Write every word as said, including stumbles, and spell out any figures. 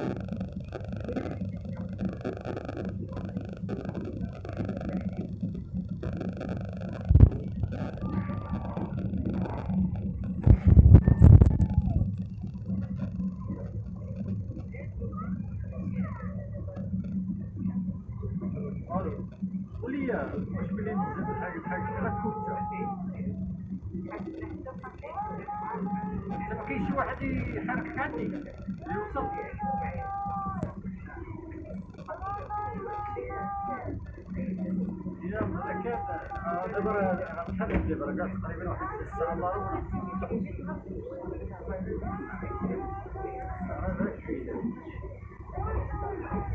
قولي واش بلي نزيد حاجه بحاجه غير تكون ما كاينش شي واحد يحركك عندي يوصل يا متأكد دابا غنحل دابا كاع تقريبا واحد الساعة الا ربع